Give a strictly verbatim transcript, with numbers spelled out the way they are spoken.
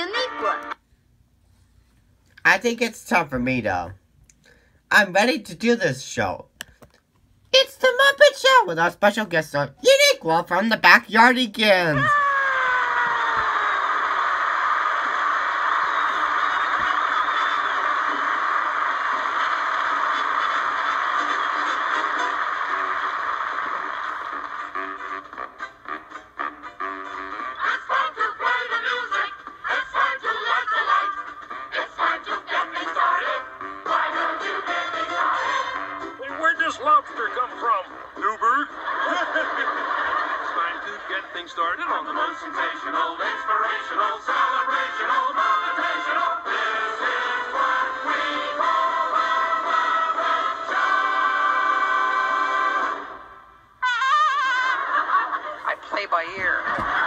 Uniqua. I think it's time for me, though. I'm ready to do this show. It's the Muppet Show with our special guest star, Uniqua from the Backyardigans. Lobster come from? Newburgh? It's time to get things started on the most sensational, inspirational, celebrational, motivational. This is what we call a Muppet Show. I play by ear.